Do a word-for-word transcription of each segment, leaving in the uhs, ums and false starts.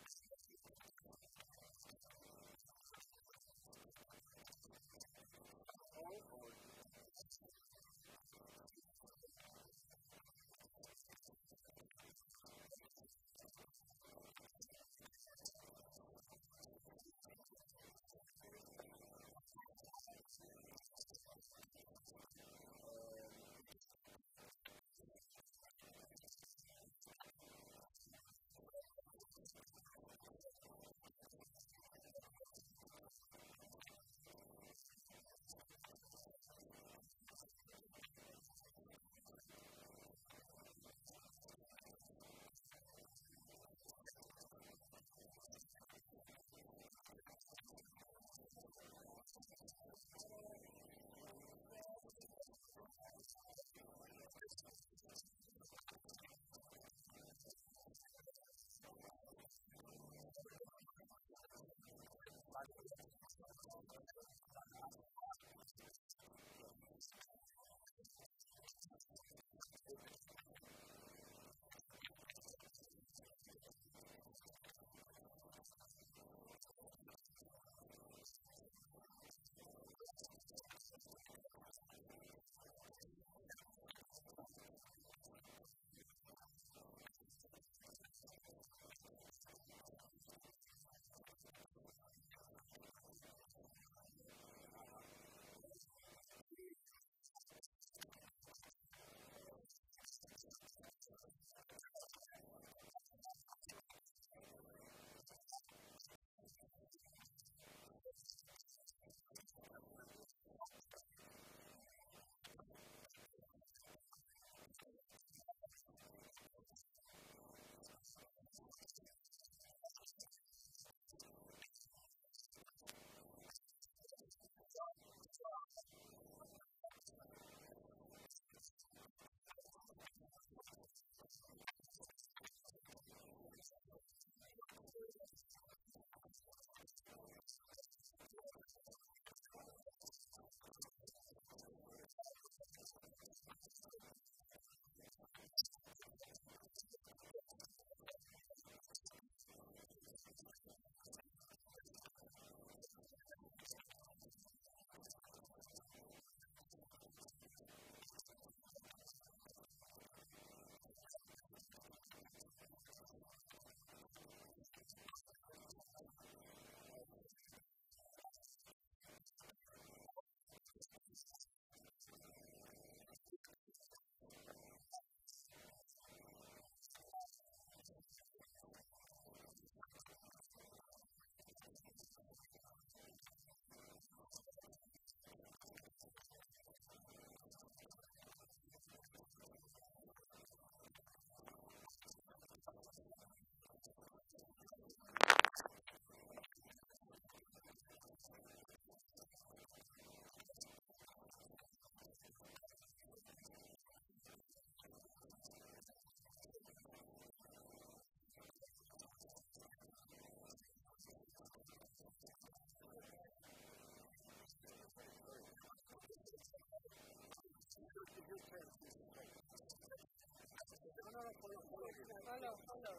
Follow, follow.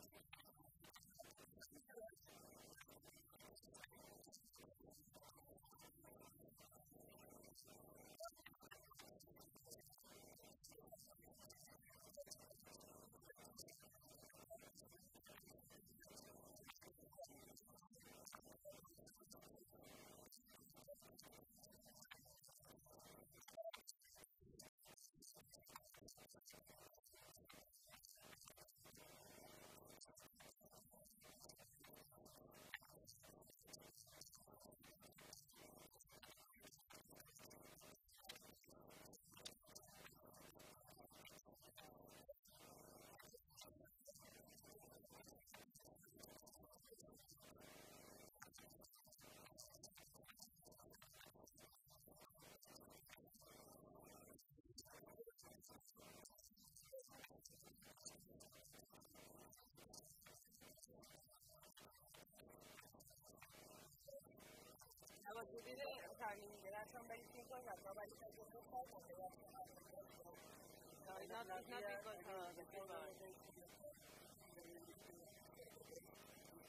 Kalau jadi deh, kami jelaskan bagi kita nggak tahu bagi kita itu apa ya. No, it's not, it's not because uh, the people.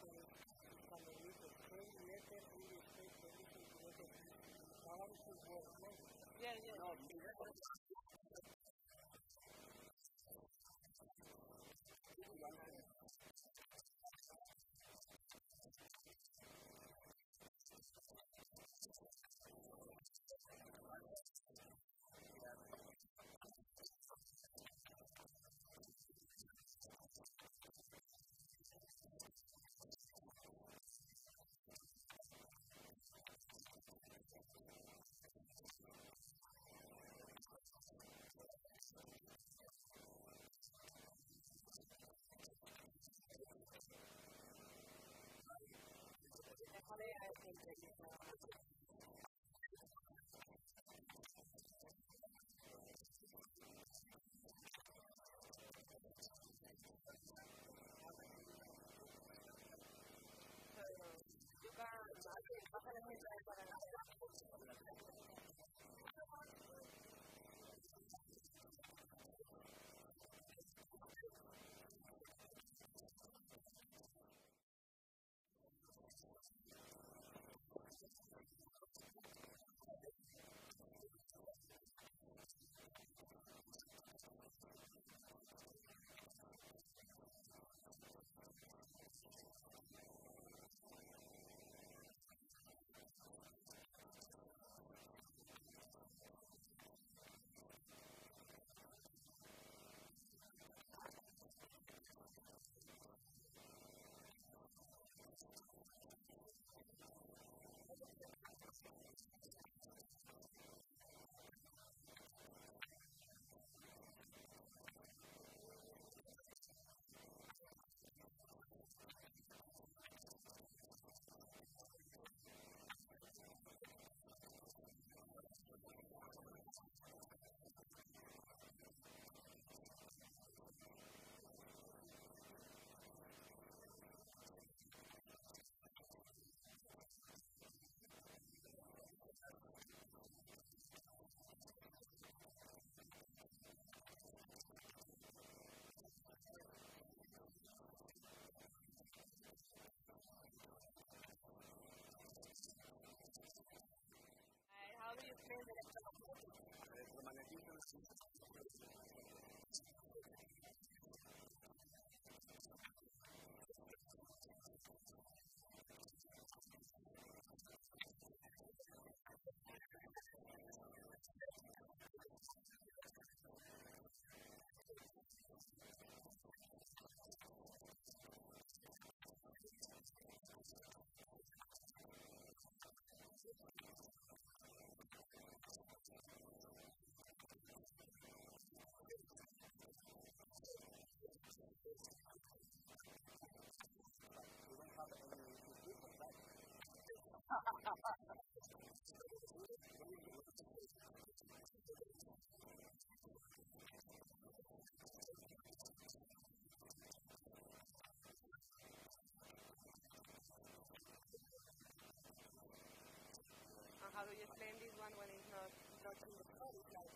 How do you explain this one when it's not touching the floor? It's like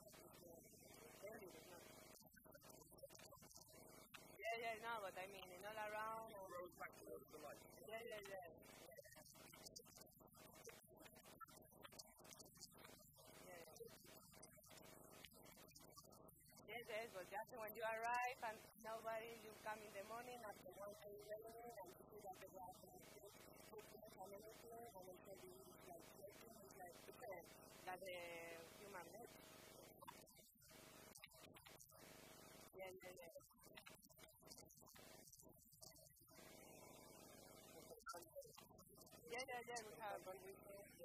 barely, it's not. Yeah, yeah, no, but I mean, it's not around. Or... Yeah, yeah, yeah. Yes, yes, but just when you arrive and nobody, you come in the morning after one day eleven and you see that the grass is cooking and everything, and it's like, it's like different than the human leg. Yeah, yeah, yeah. Yeah, yeah, yeah, we have, but we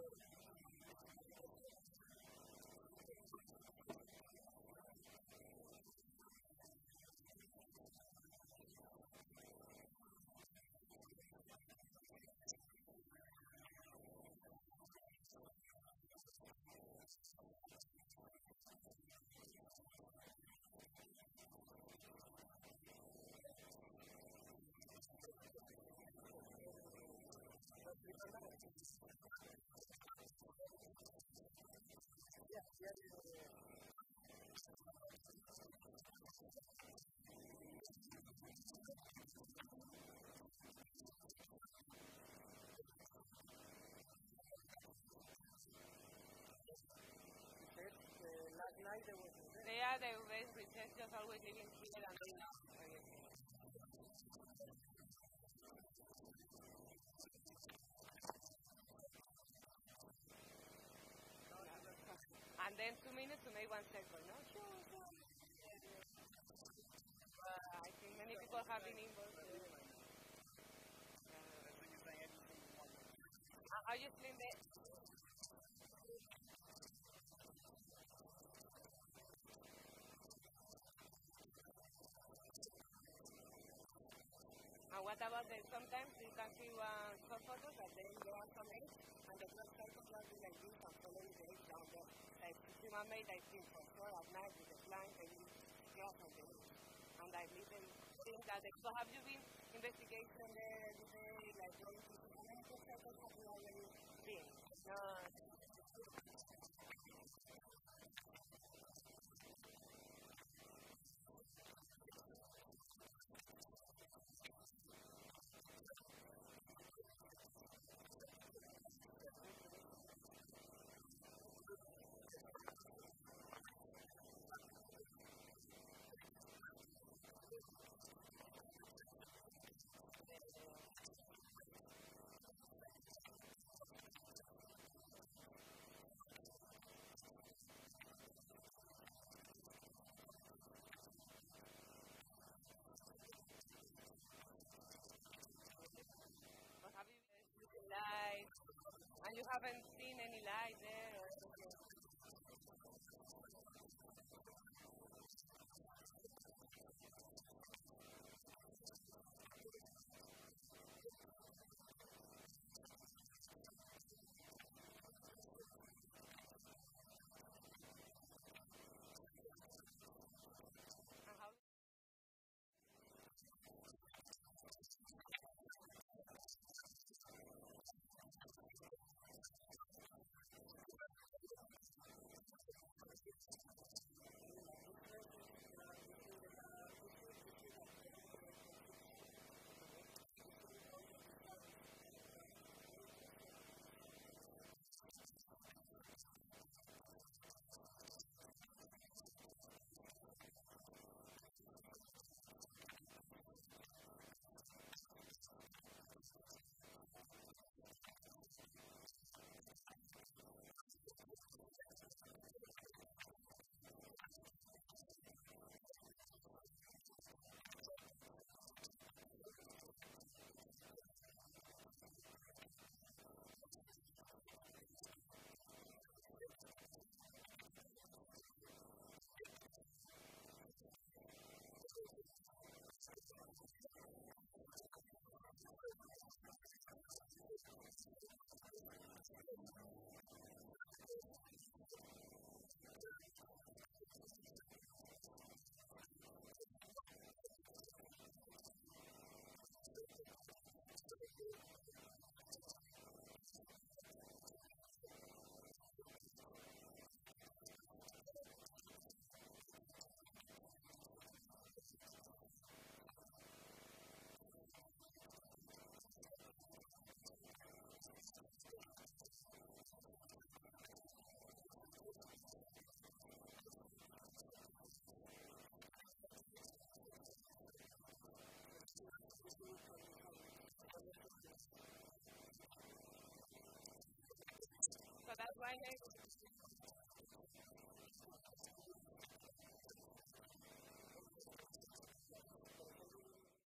they are the best researchers always living here and they know. And then two minutes to make one circle, no? Sure, sure. Uh, I think many people have been involved. Uh, how you explain that? And what What about the, sometimes you can see one short photos and then there are some eggs and the blood cycle will be like this and following the eggs down there. Like human made, I think, for sure at night with the plant and you cross on the eggs. And I little think that, the, so have you been investigation there every day, like going to see how many blood cycles have you already seen? No. But have you been live? And you haven't seen any light there or anything? And how? So that's why they